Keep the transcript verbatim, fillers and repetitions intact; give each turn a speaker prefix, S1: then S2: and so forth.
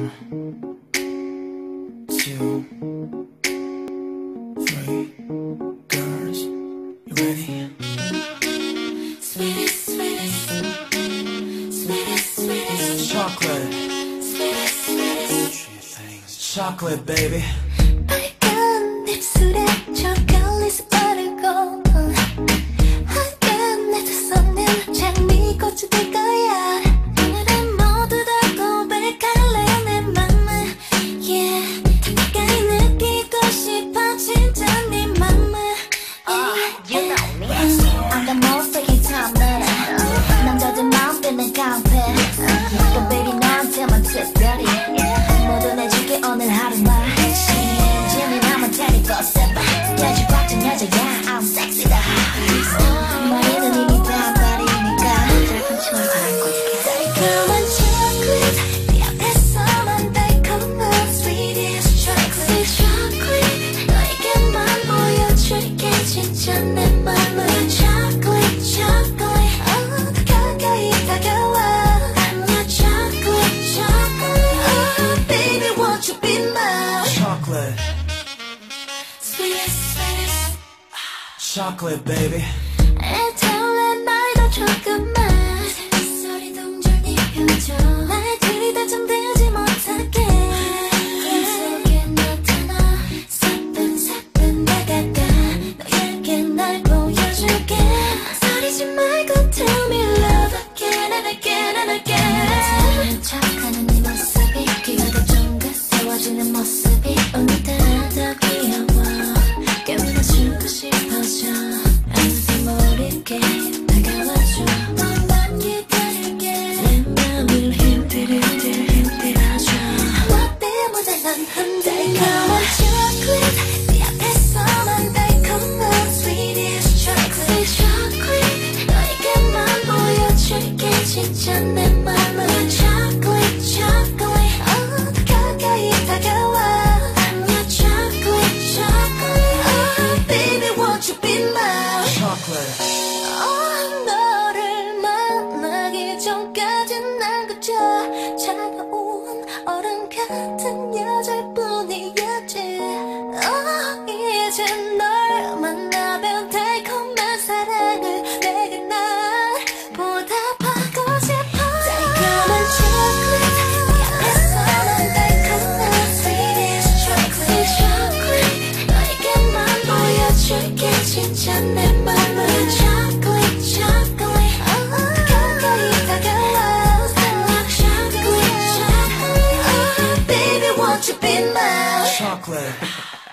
S1: One, two, three. Girls, you ready?
S2: Sweetest, sweetest, sweetest, sweetest,
S1: Chocolate,
S2: sweetest, sweetest.
S1: chocolate, baby.
S2: 빨간 입술에 초콜릿을 바르고 하얀 내 두 손은 장미꽃이 될 거야. 오늘은 모두 다 고백할래 내 맘을. Yeah, 더 가까이 느끼고 싶어 진짜 네 맘을. Yeah, you know me. I'm the most freaky time 너는 남자들 마음 뺏는 깡패. 또 baby 너한테만 특별히 모두 내줄게 오늘 하루만. 재미나면 twenty-four seven 야지 꽉찬 여자야 I'm sexy the hottest. 머리는 이미 단발이니까 달콤침을 바라고 있게. 달콤한 chocolate 네 앞에서만 달콤한 sweetest chocolate chocolate 너에게만 보여줄게 진짜 내 맘을. chocolate chocolate oh, 가까이 다가와. I'm your chocolate chocolate oh, baby won't you be mine.
S1: Chocolate,
S2: Sweetest, sweetest.
S1: chocolate, baby.
S2: 애타올라 말도 조금만 소리 동절 네 표정 말들이 다 잠들지 못하게 꿈속에 나타나 사뿐사뿐 다가가 너에게 날 보여줄게. 소리지 말고 tell me love again and again and again. 착하는 네 모습이 귀가 쫑긋 세워지는 모습이 오늘따라 더 귀여워. 깨물어주고 싶어져. 아무도 모르게 다가와줘. 너만 기다릴게. 내 맘을 흔들흔들 흔들어줘. 너 때문에 난 흔들려. 달콤한 chocolate 네 앞에서만 달콤한 sweetest chocolate chocolate 너에게만 보여줄게 진짜 내 맘을. chocolate chocolate oh, 가까이 다가와. I'm your chocolate chocolate oh, baby won't you be mine.
S1: Chocolate,
S2: 어, 너를 만나기 전까진 난 그저 차가운 얼음 같은 여자일 뿐이었지. 어, 이제 널 만나면 달콤한 사랑을 내게 날 보답하고 싶어. 달콤한 chocolate 네 앞에서만 달콤한 sweetest chocolate chocolate 너에게만 보여줄게 진짜 내 맘을. chocolate chocolate oh, 가까이 다가와. chocolate chocolate oh, baby won't you be mine.
S1: chocolate.